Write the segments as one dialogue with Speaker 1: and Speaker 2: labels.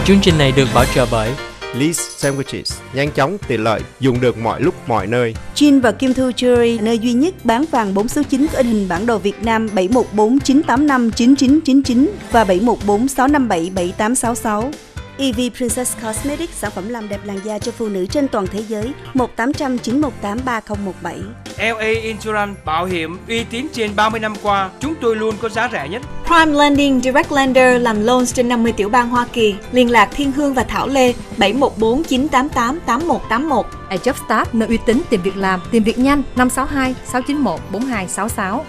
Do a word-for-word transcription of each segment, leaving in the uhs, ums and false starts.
Speaker 1: Chương trình này được bảo trợ bởi
Speaker 2: Lee's Sandwiches, nhanh chóng, tiện lợi, dùng được mọi lúc mọi nơi.
Speaker 3: Jin và Kim Thu Jewelry, nơi duy nhất bán vàng bốn số chín có in hình bản đồ Việt Nam bảy một bốn chín tám năm chín chín chín chín và bảy một bốn sáu năm bảy bảy tám sáu sáu. e vê Princess Cosmetics, sản phẩm làm đẹp làn da cho phụ nữ trên toàn thế giới. một tám không không chín một tám ba không một bảy.
Speaker 4: lờ a Insurance, bảo hiểm uy tín trên ba mươi năm qua, chúng tôi luôn có giá rẻ nhất.
Speaker 5: Prime Lending Direct Lender, làm loans trên năm mươi tiểu bang Hoa Kỳ. Liên lạc Thiên Hương và Thảo Lê bảy một bốn chín tám tám tám một tám một.
Speaker 6: iJobStart, nơi uy tín tìm việc làm, tìm việc nhanh năm sáu hai sáu chín một bốn hai sáu sáu.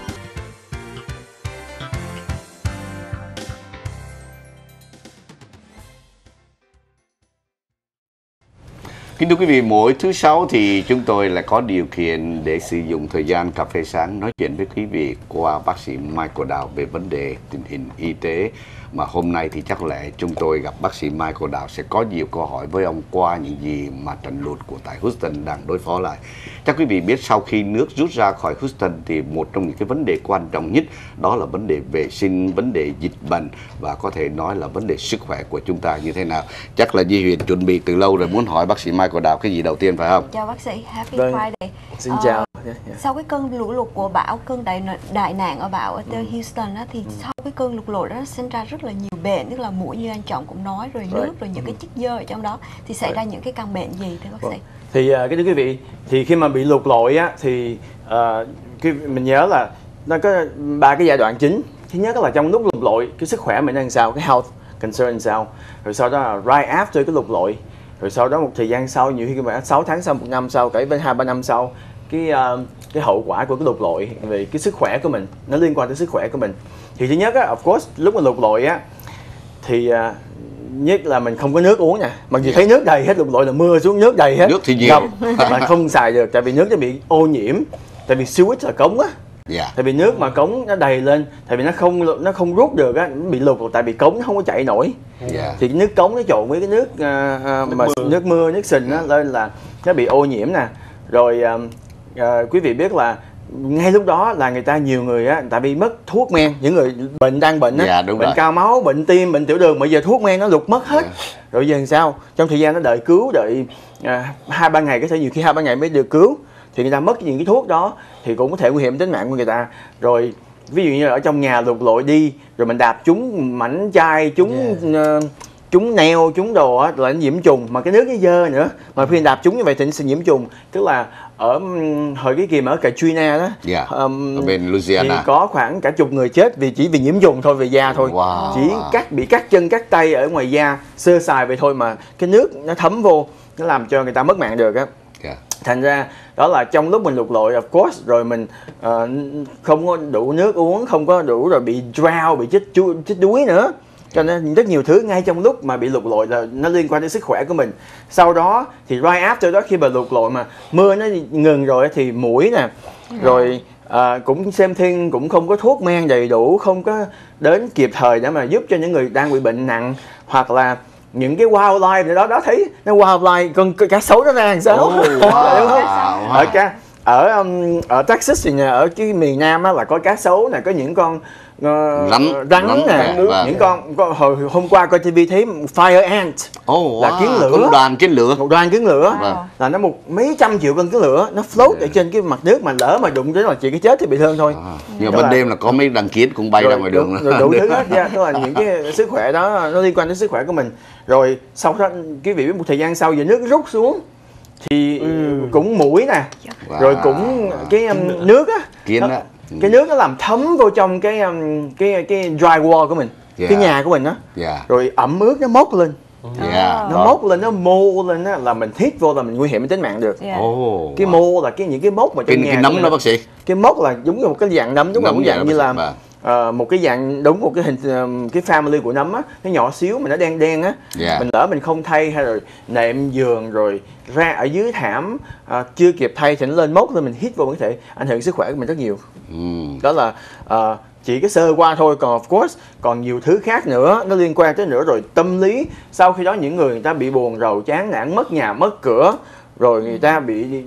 Speaker 7: Kính thưa quý vị, mỗi thứ sáu thì chúng tôi lại có điều kiện để sử dụng thời gian cà phê sáng nói chuyện với quý vị qua bác sĩ Michael Đào về vấn đề tình hình y tế. Mà hôm nay thì chắc có lẽ chúng tôi gặp bác sĩ Michael Đào sẽ có nhiều câu hỏi với ông qua những gì mà trận lụt của tại Houston đang đối phó lại. Chắc quý vị biết sau khi nước rút ra khỏi Houston thì một trong những cái vấn đề quan trọng nhất đó là vấn đề vệ sinh, vấn đề dịch bệnh và có thể nói là vấn đề sức khỏe của chúng ta như thế nào. Chắc là Di Huyền chuẩn bị từ lâu rồi muốn hỏi bác sĩ Michael Đào cái gì đầu tiên phải không?
Speaker 8: Chào bác sĩ, Happy
Speaker 9: Vâng.
Speaker 8: Friday.
Speaker 9: Xin
Speaker 8: Ờ,
Speaker 9: chào.
Speaker 8: Sau cái cơn lũ lụt của bão, cơn đại đại nạn ở bão ở ừ. Houston á, thì ừ. sau cái cơn lụt lụt đó nó sinh ra rất là nhiều bệnh, tức là muỗi như anh Trọng cũng nói, rồi nước, right. rồi những cái chất dơ ở trong đó thì xảy right. ra những cái căn bệnh gì thưa bác sĩ?
Speaker 9: Thì uh, cái thưa quý vị, thì khi mà bị lụt lội á thì uh, cái, mình nhớ là nó có ba cái giai đoạn chính. Thứ nhất là trong lúc lụt lội cái sức khỏe mình đang sao, cái health concern sao, rồi sau đó là right after cái lụt lội, rồi sau đó một thời gian sau, nhiều khi mà sáu tháng sau, một năm sau, kể bên hai ba năm sau, cái uh, cái hậu quả của cái lụt lội về cái sức khỏe của mình, nó liên quan tới sức khỏe của mình. Thì thứ nhất á, of course lúc mà lụt lội á thì uh, nhất là mình không có nước uống nè, mặc dù yeah. thấy nước đầy hết, lụt lội là mưa xuống nước đầy hết,
Speaker 7: nước thì nhiều
Speaker 9: mà không xài được tại vì nước nó bị ô nhiễm, tại vì sewage là cống á.
Speaker 7: Yeah.
Speaker 9: Tại vì nước mà cống nó đầy lên, tại vì nó không nó không rút được á, nó bị lụt tại vì cống nó không có chạy nổi.
Speaker 7: Yeah.
Speaker 9: Thì cái nước cống nó trộn với cái nước uh, uh,
Speaker 7: nước,
Speaker 9: mà
Speaker 7: mưa.
Speaker 9: nước mưa, nước sình á, lên là nó bị ô nhiễm nè. Rồi uh, uh, quý vị biết là ngay lúc đó là người ta nhiều người á, tại vì mất thuốc men, những người bệnh đang bệnh á,
Speaker 7: yeah,
Speaker 9: bệnh
Speaker 7: rồi.
Speaker 9: cao máu, bệnh tim, bệnh tiểu đường, bây giờ thuốc men nó lụt mất hết. Yeah. Rồi giờ làm sao? Trong thời gian nó đợi cứu, đợi uh, hai ba ngày, có thể nhiều khi hai ba ngày mới được cứu. Thì người ta mất những cái thuốc đó thì cũng có thể nguy hiểm tính mạng của người ta. Rồi ví dụ như là ở trong nhà lụt lội đi, rồi mình đạp trúng mảnh chai, trúng yeah. uh, trúng neo, trúng đồ á là nó nhiễm trùng, mà cái nước nó dơ nữa. Mà khi đạp trúng như vậy thì nó sẽ nhiễm trùng. Tức là ở um, hồi cái kỳ mà ở Katrina đó,
Speaker 7: yeah.
Speaker 9: um,
Speaker 7: ở bên Louisiana
Speaker 9: thì có khoảng cả chục người chết vì chỉ vì nhiễm trùng thôi, về da thôi.
Speaker 7: Wow.
Speaker 9: Chỉ cắt bị cắt chân cắt tay ở ngoài da, sơ sài vậy thôi mà cái nước nó thấm vô, nó làm cho người ta mất mạng được á.
Speaker 7: Yeah.
Speaker 9: Thành ra đó là trong lúc mình lụt lội, of course, rồi mình uh, không có đủ nước uống, không có đủ, rồi bị drown, bị chết chu, chết đuối nữa. Cho nên rất nhiều thứ ngay trong lúc mà bị lụt lội là nó liên quan đến sức khỏe của mình. Sau đó thì right after đó, khi mà lụt lội mà mưa nó ngừng rồi thì muỗi nè, rồi uh, cũng xem thêm cũng không có thuốc men đầy đủ, không có đến kịp thời để mà giúp cho những người đang bị bệnh nặng, hoặc là những cái wildlife nữa đó, đó thấy nó wildlife, con cá sấu nó ra làm sao?
Speaker 7: Oh, wow.
Speaker 9: Đúng không?
Speaker 7: Wow.
Speaker 9: Ở cá ở um, ở Texas thì ở cái miền Nam á là có cá sấu nè, có những con uh,
Speaker 7: rắn
Speaker 9: rắn nè,
Speaker 7: và
Speaker 9: những con, con hồi hôm qua coi ti vi thấy fire ant,
Speaker 7: oh, wow.
Speaker 9: là kiến lửa,
Speaker 7: một đoàn kiến lửa,
Speaker 9: một đoàn kiến lửa,
Speaker 7: wow.
Speaker 9: là nó một mấy trăm triệu con kiến lửa, nó float yeah. ở trên cái mặt nước, mà lỡ mà đụng tới là chỉ cái chết thì bị thương thôi.
Speaker 7: À, nhưng mà ban đêm là có mấy đàn kiến cũng bay
Speaker 9: rồi,
Speaker 7: ra ngoài đường,
Speaker 9: rồi đủ thứ hết nha, tức là những cái sức khỏe đó nó liên quan đến sức khỏe của mình. Rồi sau đó quý vị biết một thời gian sau giờ nước rút xuống thì ừ. cũng muỗi nè, wow. rồi cũng cái um, nước á,
Speaker 7: kiến
Speaker 9: nó, cái nước nó làm thấm vô trong cái um, cái cái dry wall của mình, yeah. cái nhà của mình đó,
Speaker 7: yeah.
Speaker 9: rồi ẩm ướt nó mốc lên,
Speaker 7: yeah.
Speaker 9: nó mốc lên, nó mô lên á, là mình hít vô là mình nguy hiểm đến tính mạng được.
Speaker 8: Yeah.
Speaker 7: Oh,
Speaker 9: cái
Speaker 7: wow.
Speaker 9: mô là cái những cái mốc mà trong
Speaker 7: cái,
Speaker 9: nhà
Speaker 7: cái nấm đó bác sĩ,
Speaker 9: cái mốc là giống như một cái dạng nấm, đúng không? Một dạng như là Uh, một cái dạng đúng một cái hình uh, cái family của nấm á, nó nhỏ xíu mà nó đen đen á,
Speaker 7: yeah.
Speaker 9: mình lỡ mình không thay hay rồi nệm giường rồi ra ở dưới thảm uh, chưa kịp thay thì nó lên mốc lên, mình hít vô có thể ảnh hưởng sức khỏe của mình rất nhiều.
Speaker 7: mm.
Speaker 9: Đó là uh, chỉ cái sơ qua thôi, còn of course còn nhiều thứ khác nữa nó liên quan tới nữa. Rồi tâm lý, sau khi đó những người người ta bị buồn rầu chán nản, mất nhà mất cửa, rồi người ta bị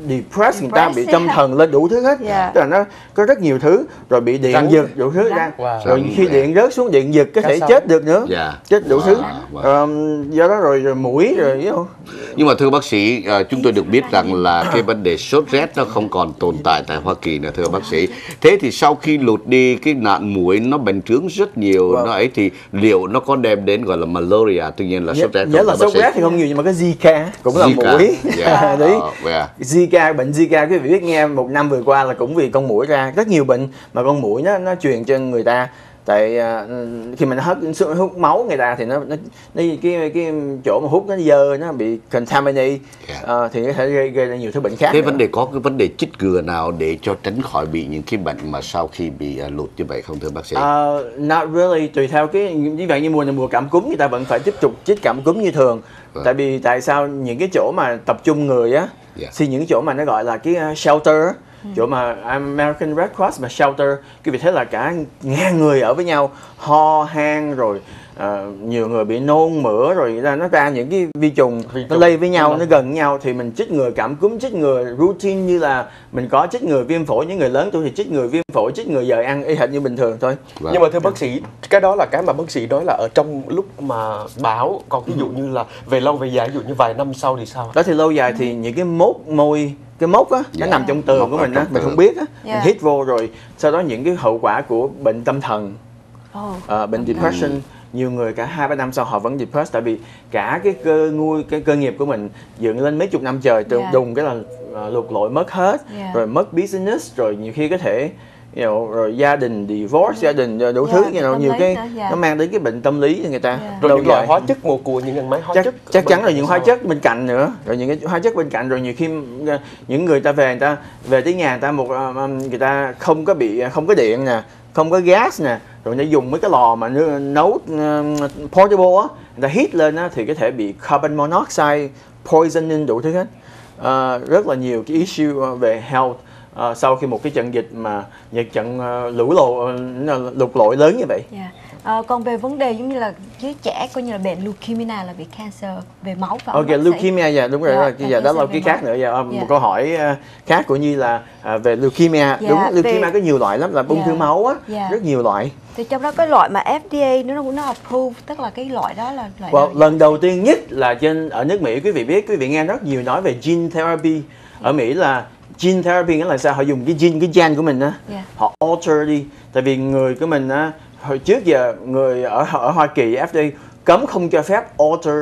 Speaker 9: depressed, người ta bị tâm thần lên đủ thứ hết.
Speaker 3: Yeah.
Speaker 9: Tức là nó có rất nhiều thứ, rồi bị điện giật đủ thứ ra.
Speaker 1: Wow.
Speaker 9: Rồi khi điện rớt xuống điện giật có thể chết được nữa.
Speaker 7: Yeah.
Speaker 9: Chết đủ
Speaker 7: Wow.
Speaker 9: thứ.
Speaker 7: Wow.
Speaker 9: Um, do đó rồi, rồi mũi rồi you know.
Speaker 7: Nhưng mà thưa bác sĩ, uh, chúng tôi được biết rằng là cái vấn đề sốt rét nó không còn tồn tại tại Hoa Kỳ nữa thưa bác sĩ. Thế thì sau khi lụt đi cái nạn muỗi nó bành trướng rất nhiều, wow. nó ấy thì liệu nó có đem đến gọi là malaria, tuy nhiên là sốt rét
Speaker 9: nhớ là sốt rét thì không nhiều, nhưng mà cái Zika cũng là
Speaker 7: Zika.
Speaker 9: muỗi.
Speaker 7: Yeah.
Speaker 9: Đấy.
Speaker 7: Uh, yeah.
Speaker 9: Zika, bệnh Zika quý vị biết nghe một năm vừa qua là cũng vì con muỗi ra. Rất nhiều bệnh mà con muỗi nó nó truyền cho người ta. Tại uh, khi mà nó hút, hút máu người ta thì nó, nó, nó cái cái chỗ mà hút nó dơ, nó bị contaminate,
Speaker 7: Yeah.
Speaker 9: uh, thì có thể gây, gây ra nhiều thứ bệnh khác.
Speaker 7: Thế
Speaker 9: nữa.
Speaker 7: vấn đề có cái vấn đề chích ngừa nào để cho tránh khỏi bị những cái bệnh mà sau khi bị uh, lụt như vậy không thưa bác sĩ?
Speaker 9: Uh, not really, tùy theo cái như vậy, như mùa này mùa cảm cúm người ta vẫn phải tiếp tục chích cảm cúm như thường.
Speaker 7: Vâng.
Speaker 9: Tại vì tại sao những cái chỗ mà tập trung người á,
Speaker 7: Yeah.
Speaker 9: thì những chỗ mà nó gọi là cái uh, shelter, ừ. chỗ mà American Red Cross mà shelter, cái vị thế là cả ngàn người ở với nhau, ho han rồi uh, nhiều người bị nôn mửa rồi ra nó ra những cái vi trùng, vi nó lây với nhau, nó gần với nhau, thì mình chích ngừa cảm cúm, chích ngừa routine như là mình có chích ngừa viêm phổi. Những người lớn tuổi thì chích ngừa viêm phổi, chích ngừa giờ ăn y hệt như bình thường thôi.
Speaker 7: Vâng.
Speaker 1: Nhưng mà thưa bác sĩ, cái đó là cái mà bác sĩ nói là ở trong lúc mà báo, còn ví dụ như là về lâu về dài, ví dụ như vài năm sau thì sao?
Speaker 9: Đó thì lâu dài thì những cái mốt môi, cái mốc á, nó
Speaker 7: Yeah.
Speaker 9: nằm trong tường
Speaker 7: Mốc
Speaker 9: của
Speaker 7: ở
Speaker 9: mình á,
Speaker 7: trong
Speaker 9: mình
Speaker 7: tường.
Speaker 9: không biết á,
Speaker 3: Yeah.
Speaker 9: mình hít vô rồi sau đó những cái hậu quả của bệnh tâm thần,
Speaker 3: Oh.
Speaker 9: uh, bệnh depression, nhiều người cả hai ba năm sau họ vẫn depressed, tại vì cả cái cơ nuôi cái cơ nghiệp của mình dựng lên mấy chục năm trời, từ
Speaker 3: Yeah.
Speaker 9: đùng cái là uh, lụt lội mất hết,
Speaker 3: Yeah.
Speaker 9: rồi mất business, rồi nhiều khi có thể you know, rồi gia đình divorce, gia đình uh, đủ
Speaker 3: Yeah,
Speaker 9: thứ, you know,
Speaker 3: tâm
Speaker 9: nhiều
Speaker 3: lý
Speaker 9: cái
Speaker 3: nữa, yeah.
Speaker 9: nó mang đến cái bệnh tâm lý cho người ta.
Speaker 3: Yeah.
Speaker 1: Rồi
Speaker 9: Lâu
Speaker 1: những loại
Speaker 9: dài.
Speaker 1: hóa chất mùa của những ngân máy hóa
Speaker 9: chắc
Speaker 1: chất
Speaker 9: chắc chắn là
Speaker 1: bên
Speaker 9: những
Speaker 1: cạnh
Speaker 9: hóa
Speaker 1: sao?
Speaker 9: chất bên cạnh nữa, rồi những cái hóa chất bên cạnh, rồi nhiều khi uh, những người ta về người ta về tới nhà người ta một uh, người ta không có bị không có điện nè, không có gas nè, rồi người ta dùng mấy cái lò mà nấu, nấu uh, portable á, người ta heat lên á thì có thể bị carbon monoxide poisoning đủ thứ hết. Uh, rất là nhiều cái issue uh, về health uh, sau khi một cái trận dịch mà một trận uh, lũ lụt uh, lụt lội lớn như vậy.
Speaker 8: Yeah. Ờ, còn về vấn đề giống như là với trẻ coi như là bệnh leukemia là bị cancer về máu phải không
Speaker 9: Ok,
Speaker 8: bác sĩ?
Speaker 9: leukemia, dạ đúng rồi,
Speaker 8: Dạ,
Speaker 9: đó, dạ, đó là
Speaker 8: cancer
Speaker 9: cái
Speaker 8: về
Speaker 9: khác
Speaker 8: máu.
Speaker 9: nữa. Dạ,
Speaker 8: Dạ.
Speaker 9: một câu hỏi uh, khác của Nhi là uh, về leukemia. Đúng, leukemia
Speaker 8: về-
Speaker 9: có nhiều loại lắm, là ung
Speaker 8: Dạ.
Speaker 9: thư máu á,
Speaker 8: Dạ.
Speaker 9: rất nhiều loại.
Speaker 8: Thì trong đó cái loại mà F D A nó nó approve, tức là cái loại đó là loại
Speaker 9: Well,
Speaker 8: nào vậy?
Speaker 9: lần đầu tiên nhất là trên ở nước Mỹ, quý vị biết, quý vị nghe rất nhiều nói về gene therapy. Ở Mỹ là gene therapy nghĩa là sao? Họ dùng cái gene, cái gen của mình á,
Speaker 8: Yeah.
Speaker 9: họ alter đi. Tại vì người của mình á, hồi trước giờ người ở ở Hoa Kỳ F D A cấm không cho phép alter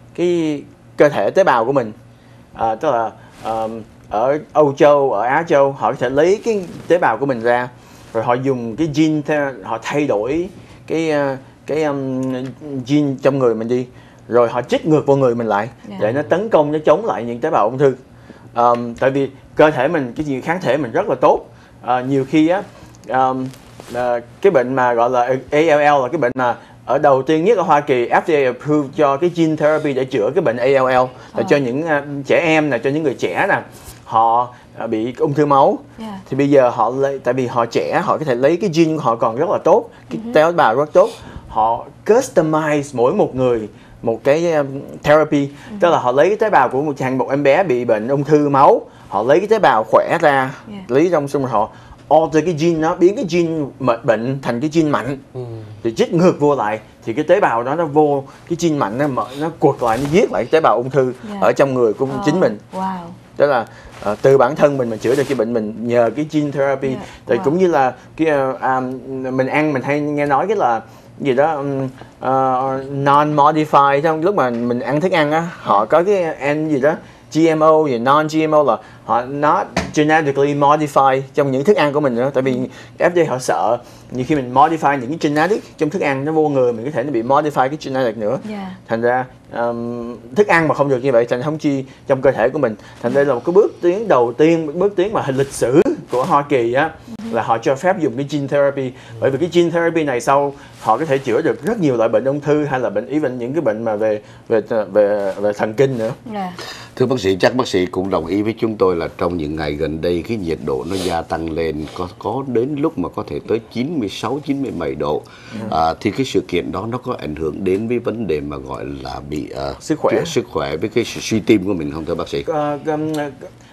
Speaker 9: cái cơ thể tế bào của mình. À, tức là um, ở Âu Châu, ở Á Châu họ có thể lấy cái tế bào của mình ra, rồi họ dùng cái gene the- họ thay đổi cái uh, cái um, gene trong người mình đi, rồi họ chích ngược vào người mình lại
Speaker 8: Yeah.
Speaker 9: để nó tấn công, nó chống lại những tế bào ung thư. Um, tại vì cơ thể mình, cái gì kháng thể mình rất là tốt. Uh, nhiều khi á um, uh, cái bệnh mà gọi là A L L là cái bệnh mà ở đầu tiên nhất ở Hoa Kỳ F D A approve cho cái gene therapy để chữa cái bệnh A L L là
Speaker 8: Ờ.
Speaker 9: cho những uh, trẻ em nè, cho những người trẻ nè, họ uh, bị ung thư máu.
Speaker 8: Yeah.
Speaker 9: Thì bây giờ họ lấy, tại vì họ trẻ, họ có thể lấy cái gene của họ còn rất là tốt, cái tế bào rất tốt, họ customize mỗi một người một cái um, therapy, tức là họ lấy cái tế bào của một thằng một em bé bị bệnh ung thư máu, họ lấy cái tế bào khỏe ra,
Speaker 8: Yeah.
Speaker 9: lấy trong xong rồi họ alter cái gene nó, biến cái gene mệt bệnh thành cái gene mạnh,
Speaker 1: Ừ.
Speaker 9: thì chích ngược vô lại thì cái tế bào đó nó vô cái gene mạnh, nó mở, nó quật lại, nó giết lại cái tế bào ung thư
Speaker 8: Yeah.
Speaker 9: ở trong người của
Speaker 8: Ờ,
Speaker 9: chính mình.
Speaker 8: Wow.
Speaker 9: Đó là uh, từ bản thân mình mình chữa được cái bệnh mình nhờ cái gene therapy.
Speaker 8: Yeah,
Speaker 9: Tại
Speaker 8: wow.
Speaker 9: cũng như là cái uh, um, mình ăn, mình hay nghe nói cái là gì đó um, uh, non modified, trong lúc mà mình ăn thức ăn á, họ có cái ăn gì đó G M O gì non G M O là họ not genetically modified trong những thức ăn của mình nữa. Tại vì F D A họ sợ nhiều khi mình modify những cái genetic trong thức ăn nó vô người mình, có thể nó bị modify cái genetic nữa.
Speaker 8: Yeah.
Speaker 9: Thành ra um, thức ăn mà không được như vậy, thành không chi trong cơ thể của mình. Thành đây là một cái bước tiến đầu tiên, bước tiến mà hình lịch sử của Hoa Kỳ á, là họ cho phép dùng cái gene therapy. Bởi vì cái gene therapy này sau họ có thể chữa được rất nhiều loại bệnh ung thư, hay là bệnh even những cái bệnh mà về về về về thần kinh nữa.
Speaker 8: Yeah.
Speaker 7: Thưa bác sĩ, chắc bác sĩ cũng đồng ý với chúng tôi là trong những ngày gần đây cái nhiệt độ nó gia tăng lên, có có đến lúc mà có thể tới chín mươi sáu, chín mươi bảy độ. À, thì cái sự kiện đó nó có ảnh hưởng đến với vấn đề mà gọi là bị uh,
Speaker 9: Sức khỏe.
Speaker 7: sức khỏe với cái sự suy tim của mình không thưa bác sĩ?
Speaker 9: Ờ, um,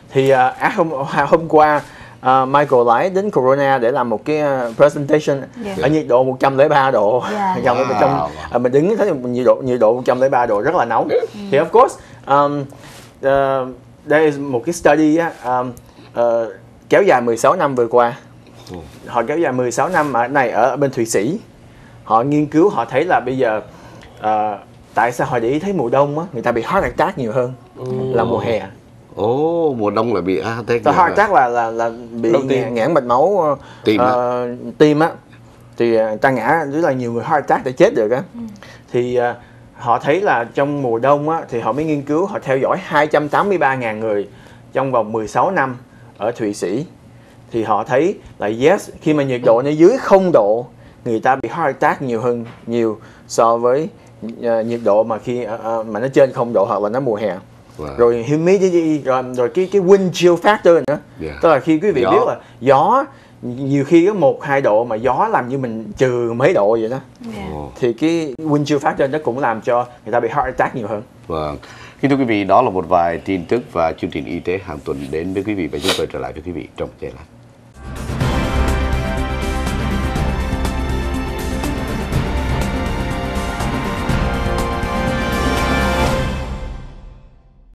Speaker 9: Thì uh, à, hôm hôm qua uh, Michael lái đến Corona để làm một cái uh, presentation
Speaker 8: Yeah.
Speaker 9: ở nhiệt độ một trăm lẻ ba độ.
Speaker 8: Yeah.
Speaker 9: Trong
Speaker 7: Wow.
Speaker 9: trong uh, mình đứng thấy nhiệt độ nhiệt độ một trăm lẻ ba độ rất là nóng. Thì of course um, uh, đây là một cái study á, um, uh, kéo dài mười sáu năm vừa qua. Họ kéo dài mười sáu năm ở này ở bên Thụy Sĩ. Họ nghiên cứu, họ thấy là bây giờ uh, tại sao họ để ý thấy mùa đông á người ta bị heart attack nhiều hơn là mùa hè.
Speaker 7: Ồ, mùa đông lại bị heart attack.
Speaker 9: Tại heart attack là là là bị
Speaker 1: Đầu tiên.
Speaker 9: ngã- ngãn mạch máu
Speaker 7: Tim á.
Speaker 9: ờ, tim á, thì uh, ta ngã rất là nhiều người heart attack để chết được á. Thì uh, họ thấy là trong mùa đông á thì họ mới nghiên cứu, họ theo dõi hai trăm tám mươi ba nghìn người trong vòng mười sáu năm ở Thụy Sĩ. Thì họ thấy là yes, khi mà nhiệt độ nó dưới không độ, người ta bị heart attack nhiều hơn nhiều so với uh, nhiệt độ mà khi uh, uh, mà nó trên không độ hoặc là nó mùa hè.
Speaker 7: Wow.
Speaker 9: Rồi humidity, rồi rồi cái cái wind chill factor nữa.
Speaker 7: Yeah.
Speaker 9: Tức là khi quý vị
Speaker 7: Gió.
Speaker 9: biết là gió nhiều khi có một hai độ mà gió làm như mình trừ mấy độ vậy đó,
Speaker 8: Yeah.
Speaker 7: Ồ.
Speaker 9: thì cái wind chill factor nó cũng làm cho người ta bị heart attack nhiều hơn.
Speaker 7: Vâng. Kính thưa quý vị, đó là một vài tin tức và chương trình y tế hàng tuần đến với quý vị, và chúng tôi trở lại với quý vị trong giây lát.